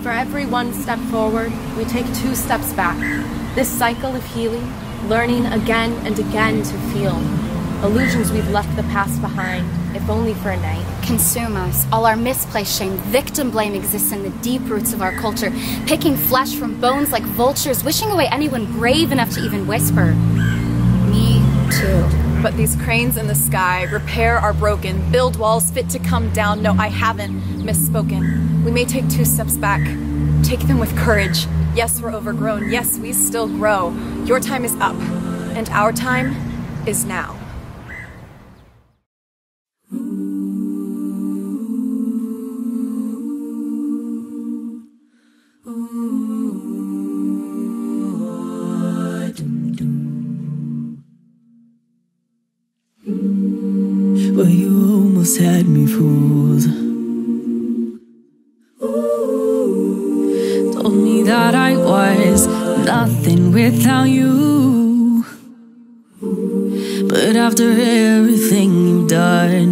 For every one step forward, we take 2 steps back. This cycle of healing, learning again and again to feel. Illusions we've left the past behind, if only for a night. Consume us. All our misplaced shame, victim blame exists in the deep roots of our culture, picking flesh from bones like vultures, wishing away anyone brave enough to even whisper. Me too. But these cranes in the sky repair our broken, build walls fit to come down. No, I haven't misspoken. We may take 2 steps back. Take them with courage. Yes, we're overgrown. Yes, we still grow. Your time is up, and our time is now. Well, you almost had me fooled. Told me that I was nothing without you. But after everything you've done,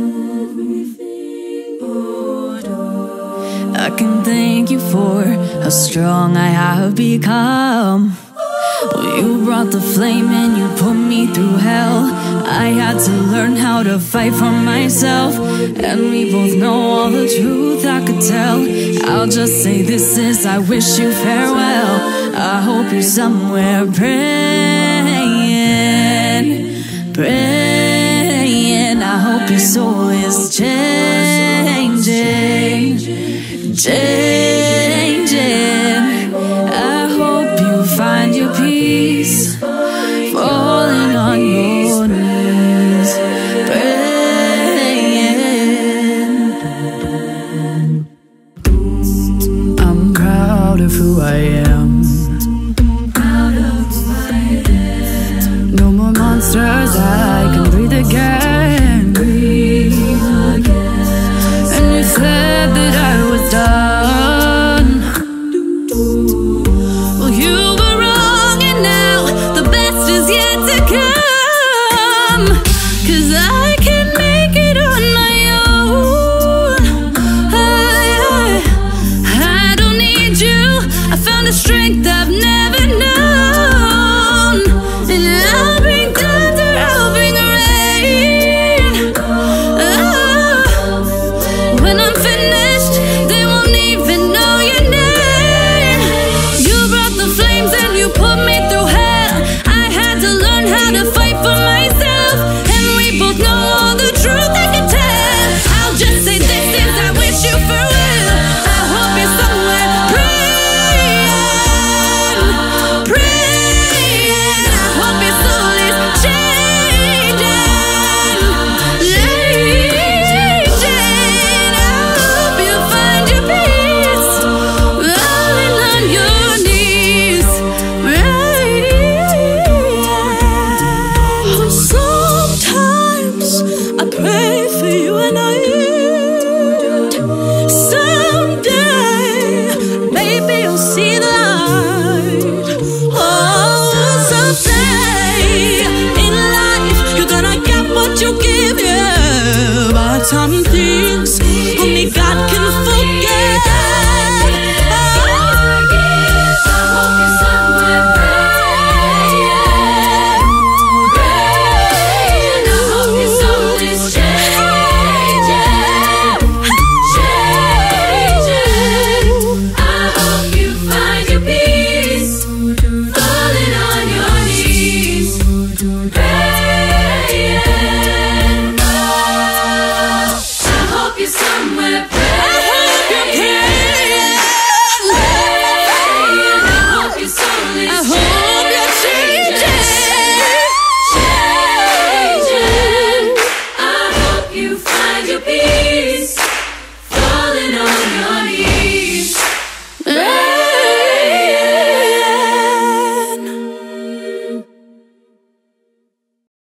I can thank you for how strong I have become. Well, you brought the flame and you put me through hell. I had to learn how to fight for myself, and we both know all the truth I could tell. I'll just say this is, I wish you farewell. I hope you're somewhere praying, praying. I hope your soul is changing, changing. I hope you find your peace, falling on your knees, praying. I'm proud of who I am. No more monsters, I can breathe again.